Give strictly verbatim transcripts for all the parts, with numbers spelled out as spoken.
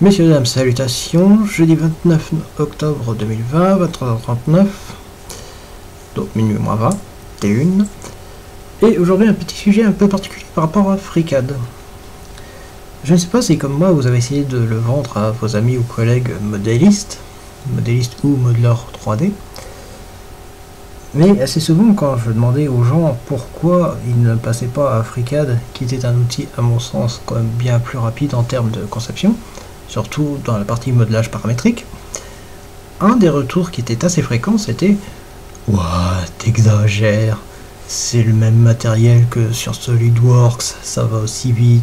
Messieurs, dames, salutations, jeudi vingt-neuf octobre deux mille vingt, vingt-trois heures trente-neuf, donc minuit moins vingt et une. Et aujourd'hui un petit sujet un peu particulier par rapport à FreeCAD. Je ne sais pas si comme moi vous avez essayé de le vendre à vos amis ou collègues modélistes, modélistes ou modeleurs trois D, mais assez souvent quand je demandais aux gens pourquoi ils ne passaient pas à FreeCAD, qui était un outil à mon sens quand même bien plus rapide en termes de conception, surtout dans la partie modelage paramétrique, un des retours qui était assez fréquent c'était « Ouah, t'exagères, c'est le même matériel que sur SolidWorks, ça va aussi vite ».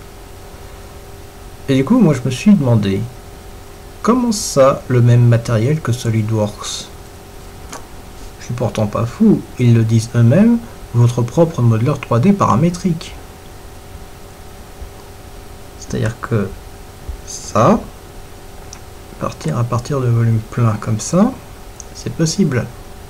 Et du coup, moi je me suis demandé, comment ça, le même matériel que SolidWorks? Je suis pourtant pas fou, ils le disent eux-mêmes, votre propre modeleur trois D paramétrique. C'est-à-dire que ça, partir à partir de volume plein comme ça, c'est possible.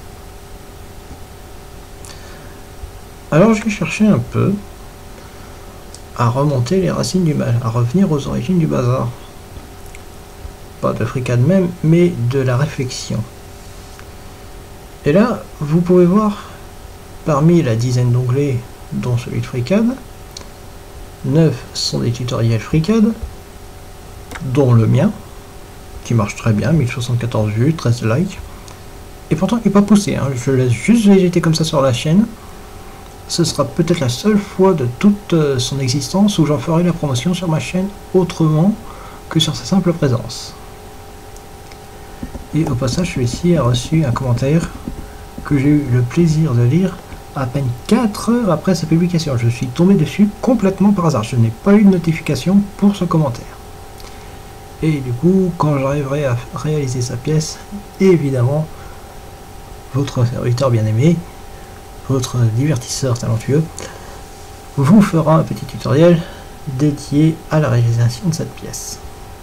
Alors j'ai cherché un peu à remonter les racines du mal, à revenir aux origines du bazar. Pas de FreeCAD même, mais de la réflexion. Et là, vous pouvez voir, parmi la dizaine d'onglets, dont celui de FreeCAD, neuf sont des tutoriels FreeCAD, dont le mien, qui marche très bien, mille soixante-quatorze vues, treize likes, et pourtant il n'est pas poussé, hein. Je laisse juste végéter comme ça sur la chaîne. Ce sera peut-être la seule fois de toute euh, son existence où j'en ferai la promotion sur ma chaîne autrement que sur sa simple présence. Et au passage, celui-ci a reçu un commentaire que j'ai eu le plaisir de lire à peine quatre heures après sa publication. Je suis tombé dessus complètement par hasard. Je n'ai pas eu de notification pour ce commentaire. Et du coup, quand j'arriverai à réaliser sa pièce, évidemment, votre serviteur bien-aimé, votre divertisseur talentueux, vous fera un petit tutoriel dédié à la réalisation de cette pièce.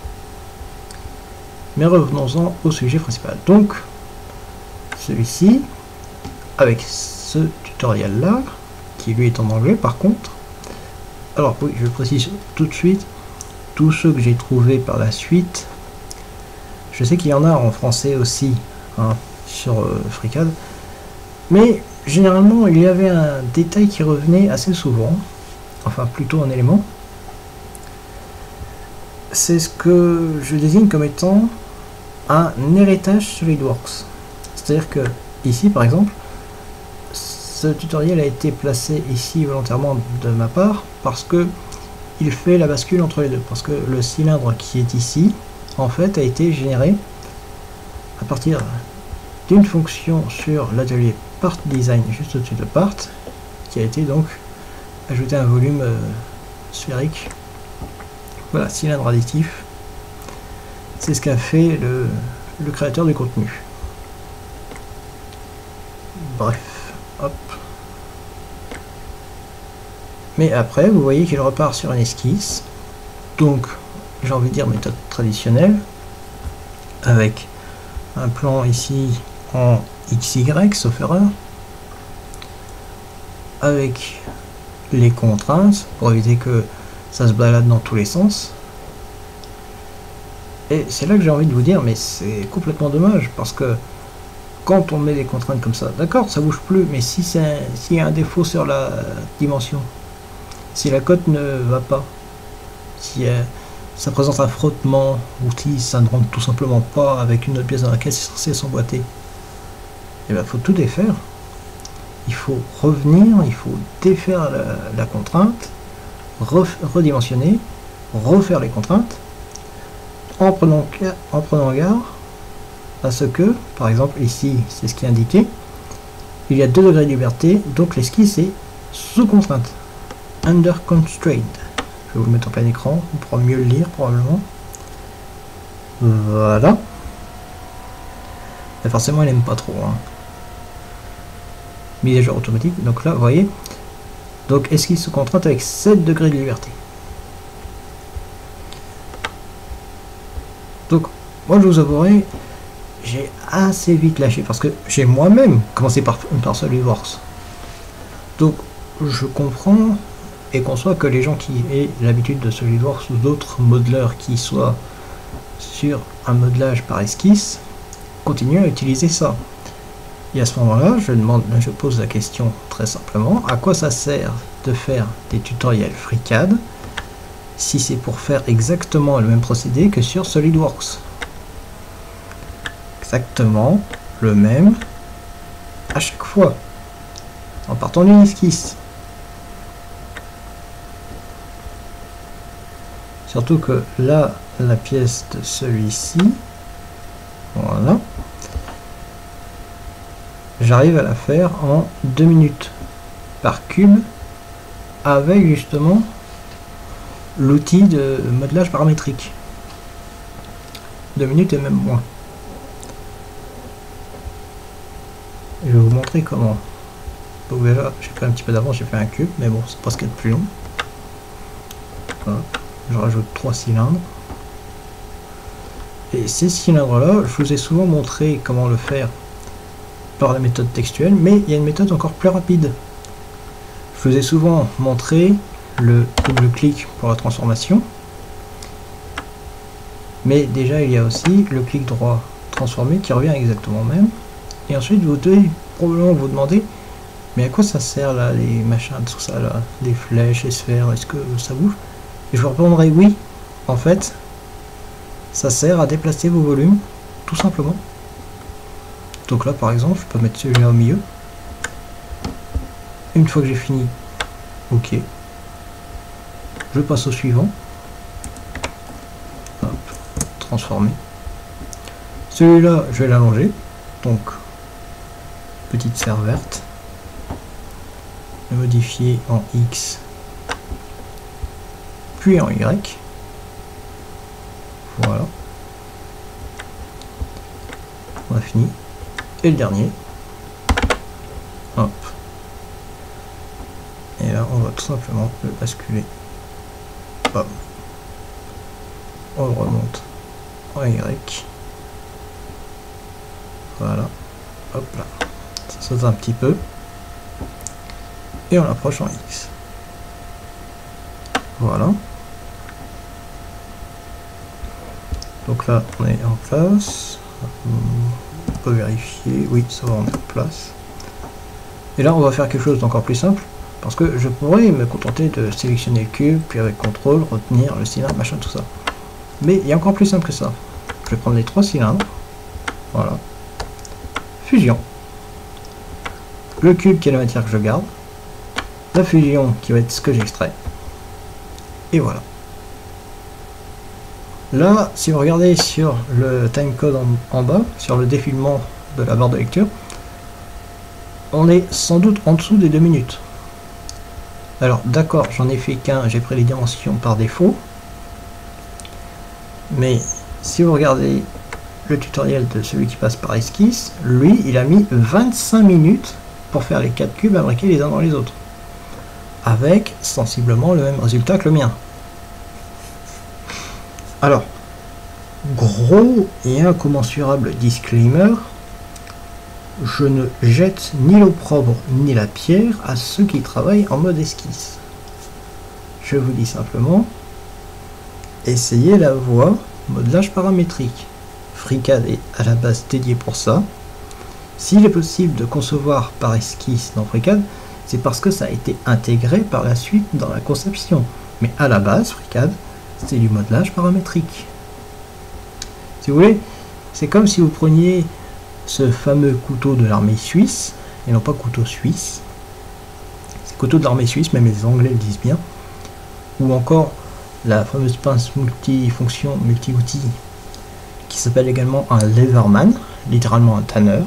Mais revenons-en au sujet principal. Donc, celui-ci, avec ce tutoriel-là, qui lui est en anglais par contre. Alors oui, je précise tout de suite, tous ceux que j'ai trouvés par la suite, je sais qu'il y en a en français aussi, hein, sur euh, FreeCAD, mais généralement il y avait un détail qui revenait assez souvent, enfin plutôt un élément. C'est ce que je désigne comme étant un héritage SolidWorks. C'est-à-dire que ici par exemple, ce tutoriel a été placé ici volontairement de ma part parce que il fait la bascule entre les deux. Parce que le cylindre qui est ici, en fait, a été généré à partir d'une fonction sur l'atelier Part Design juste au-dessus de Part, qui a été donc ajouté un volume euh, sphérique. Voilà, cylindre additif. C'est ce qu'a fait le, le créateur du contenu. Bref, hop. Mais après, vous voyez qu'il repart sur une esquisse. Donc, j'ai envie de dire méthode traditionnelle. Avec un plan ici en X Y, sauf erreur. Avec les contraintes, pour éviter que ça se balade dans tous les sens. Et c'est là que j'ai envie de vous dire, mais c'est complètement dommage, parce que quand on met des contraintes comme ça, d'accord, ça bouge plus, mais si c'est s'il y a un défaut sur la dimension, si la cote ne va pas, si euh, ça présente un frottement, ou si ça ne rentre tout simplement pas avec une autre pièce dans laquelle c'est censé s'emboîter, il ben, faut tout défaire. Il faut revenir, il faut défaire la, la contrainte, redimensionner, refaire les contraintes, en prenant, en prenant garde à ce que, par exemple ici, c'est ce qui est indiqué, il y a deux degrés de liberté, donc l'esquisse est sous contrainte, under constraint. Je vais vous le mettre en plein écran, on pourra mieux le lire probablement. Voilà. Et forcément, elle n'aime pas trop. Hein. Mise à jour automatique, donc là, vous voyez, donc esquisse sous contrainte avec sept degrés de liberté. Donc, moi je vous avouerai, j'ai assez vite lâché parce que j'ai moi-même commencé par, par SolidWorks. Donc, je comprends et conçoit que les gens qui aient l'habitude de SolidWorks ou d'autres modeleurs qui soient sur un modelage par esquisse, continuez à utiliser ça. Et à ce moment-là, je demande, je pose la question très simplement, à quoi ça sert de faire des tutoriels FreeCAD si c'est pour faire exactement le même procédé que sur SolidWorks? Exactement le même à chaque fois, en partant d'une esquisse. Surtout que là, la pièce de celui-ci, voilà, j'arrive à la faire en deux minutes par cube avec justement l'outil de modelage paramétrique. deux minutes et même moins. Je vais vous montrer comment. Donc déjà, j'ai fait un petit peu d'avance, j'ai fait un cube, mais bon, c'est pas ce qu'il y a de plus long. Voilà. Je rajoute trois cylindres. Et ces cylindres-là, je vous ai souvent montré comment le faire par la méthode textuelle, mais il y a une méthode encore plus rapide. Je vous ai souvent montré le double-clic pour la transformation, mais déjà il y a aussi le clic droit transformé qui revient exactement même. Et ensuite vous devez probablement vous demander, mais à quoi ça sert là, les machins, tout ça là, les flèches, les sphères, est-ce que ça bouge? Et je vous répondrai oui, en fait, ça sert à déplacer vos volumes, tout simplement. Donc là par exemple, je peux mettre celui-là au milieu. Une fois que j'ai fini, ok. Je passe au suivant. Hop, transformer. Celui-là, je vais l'allonger. Donc, petite serre verte. Le modifier en X, puis en Y. Voilà. On a fini. Et le dernier. Hop. Et là, on va tout simplement le basculer. Hop. On le remonte en Y. Voilà. Hop là. Ça saute un petit peu. Et on l'approche en X. Voilà. Donc là, on est en place. On peut vérifier. Oui, ça va, on est en place. Et là, on va faire quelque chose d'encore plus simple. Parce que je pourrais me contenter de sélectionner le cube, puis avec contrôle, retenir le cylindre, machin, tout ça. Mais il y a encore plus simple que ça. Je vais prendre les trois cylindres. Voilà. Fusion. Le cube qui est la matière que je garde. La fusion qui va être ce que j'extrais. Et voilà. Là, si vous regardez sur le timecode en, en bas, sur le défilement de la barre de lecture, on est sans doute en dessous des deux minutes. Alors d'accord, j'en ai fait qu'un, j'ai pris les dimensions par défaut. Mais si vous regardez le tutoriel de celui qui passe par esquisse, lui, il a mis vingt-cinq minutes pour faire les quatre cubes imbriqués les uns dans les autres. Avec sensiblement le même résultat que le mien. Alors, gros et incommensurable disclaimer, je ne jette ni l'opprobre ni la pierre à ceux qui travaillent en mode esquisse. Je vous dis simplement, essayez la voie modelage paramétrique. FreeCAD est à la base dédié pour ça. S'il est possible de concevoir par esquisse dans FreeCAD, c'est parce que ça a été intégré par la suite dans la conception. Mais à la base, FreeCAD, c'est du modelage paramétrique. Si vous voulez, c'est comme si vous preniez ce fameux couteau de l'armée suisse, et non pas couteau suisse, c'est couteau de l'armée suisse, même les Anglais le disent bien, ou encore la fameuse pince multifonction, multi-outil, qui s'appelle également un leverman, littéralement un tanneur,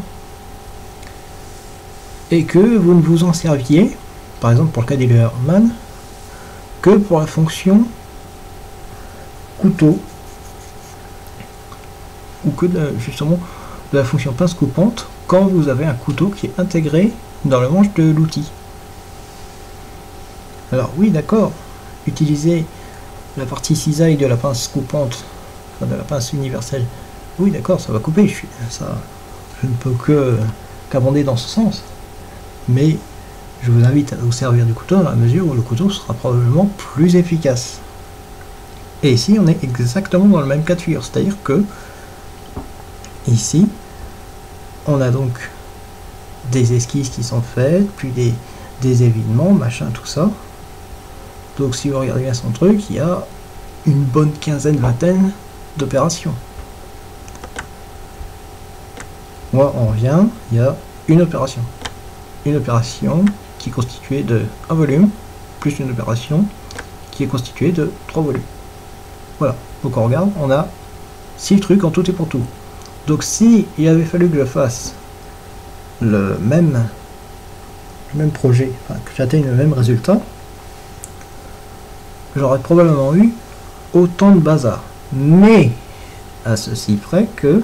et que vous ne vous en serviez, par exemple pour le cas des leverman, que pour la fonction couteau, ou que de, justement de la fonction pince coupante quand vous avez un couteau qui est intégré dans le manche de l'outil. Alors oui, d'accord, utiliser la partie cisaille de la pince coupante, enfin de la pince universelle, oui d'accord, ça va couper, je, suis, ça, je ne peux que qu'abonder dans ce sens, mais je vous invite à vous servir du couteau dans la mesure où le couteau sera probablement plus efficace. Et ici, on est exactement dans le même cas de figure, c'est-à-dire que ici, on a donc des esquisses qui sont faites, puis des, des évidements, machin, tout ça. Donc si vous regardez bien son truc, il y a une bonne quinzaine, vingtaine d'opérations. Moi, on revient, il y a une opération. Une opération qui est constituée de un volume, plus une opération qui est constituée de trois volumes. Voilà, donc on regarde, on a six trucs en tout et pour tout. Donc si il avait fallu que je fasse le même, le même projet, enfin, que j'atteigne le même résultat, j'aurais probablement eu autant de bazar. Mais à ceci près que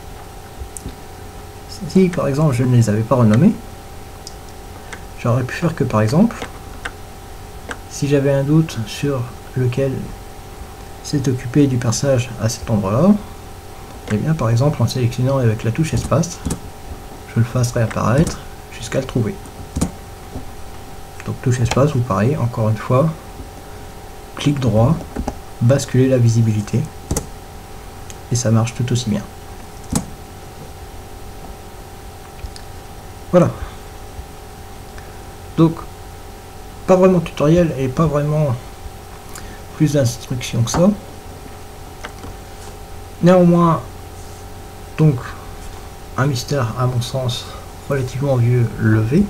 si par exemple je ne les avais pas renommés, j'aurais pu faire que par exemple, si j'avais un doute sur lequel s'est occupé du perçage à cet endroit-là, et bien par exemple en sélectionnant avec la touche espace, je le fasse réapparaître jusqu'à le trouver. Donc touche espace, ou pareil, encore une fois, clic droit, basculer la visibilité, et ça marche tout aussi bien. Voilà. Donc, pas vraiment tutoriel et pas vraiment plus d'instructions que ça. Néanmoins, donc, un mystère à mon sens relativement vieux levé.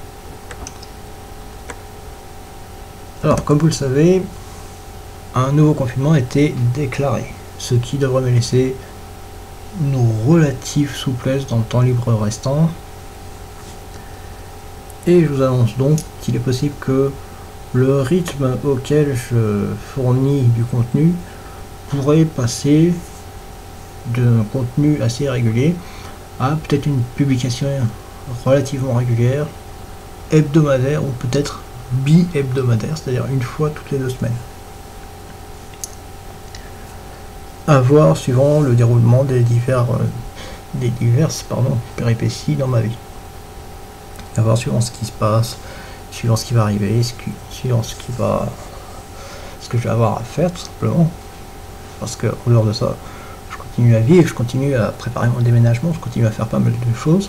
Alors, comme vous le savez, un nouveau confinement a été déclaré, ce qui devrait me laisser une relative souplesse dans le temps libre restant. Et je vous annonce donc qu'il est possible que le rythme auquel je fournis du contenu pourrait passer d'un contenu assez régulier à peut-être une publication relativement régulière, hebdomadaire ou peut-être bi-hebdomadaire, c'est-à-dire une fois toutes les deux semaines. À voir suivant le déroulement des divers euh, des diverses pardon, péripéties dans ma vie. À voir suivant ce qui se passe, suivant ce qui va arriver, ce qui, suivant ce qui va ce que je vais avoir à faire tout simplement. Parce que en dehors de ça, je continue à vivre, je continue à préparer mon déménagement, je continue à faire pas mal de choses.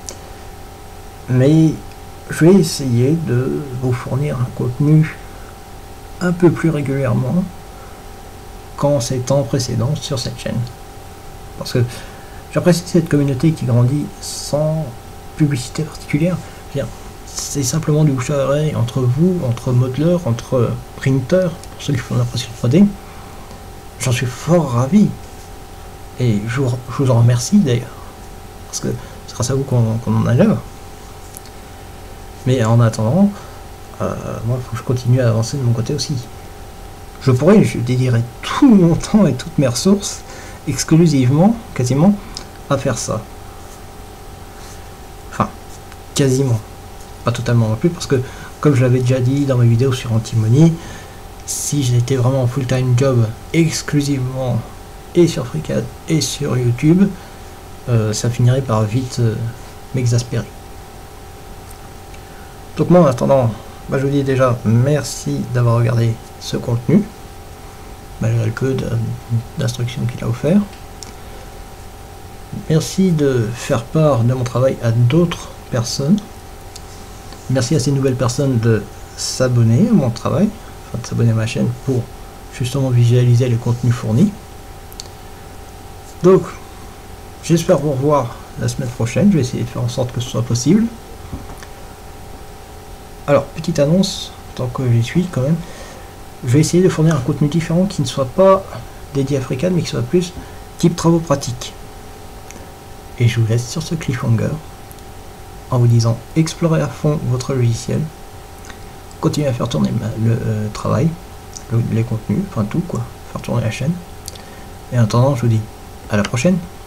Mais je vais essayer de vous fournir un contenu un peu plus régulièrement qu'en ces temps précédents sur cette chaîne. Parce que j'apprécie cette communauté qui grandit sans publicité particulière. C'est simplement du bouche à oreille entre vous, entre modeleurs, entre printers, pour ceux qui font l'impression trois D. J'en suis fort ravi. Et je vous, je vous en remercie d'ailleurs. Parce que c'est grâce à vous qu'on qu'on en a là. Mais en attendant, euh, moi il faut que je continue à avancer de mon côté aussi. Je pourrais, je dédierai tout mon temps et toutes mes ressources exclusivement, quasiment, à faire ça. Enfin, quasiment. Pas totalement non plus, parce que, comme je l'avais déjà dit dans mes vidéos sur Antimony, si j'étais vraiment en full-time job exclusivement et sur FreeCAD et sur YouTube, euh, ça finirait par vite euh, m'exaspérer. Donc moi en attendant, bah, je vous dis déjà merci d'avoir regardé ce contenu, malgré le peu d'instructions qu'il a offert. Merci de faire part de mon travail à d'autres personnes. Merci à ces nouvelles personnes de s'abonner à mon travail, enfin de s'abonner à ma chaîne pour justement visualiser les contenus fournis. Donc, j'espère vous revoir la semaine prochaine. Je vais essayer de faire en sorte que ce soit possible. Alors, petite annonce, tant que j'y suis quand même, je vais essayer de fournir un contenu différent qui ne soit pas dédié à FreeCAD, mais qui soit plus type travaux pratiques. Et je vous laisse sur ce cliffhanger en vous disant explorez à fond votre logiciel, continuez à faire tourner le euh, travail, le, les contenus, enfin tout quoi, faire tourner la chaîne. Et en attendant, je vous dis à la prochaine.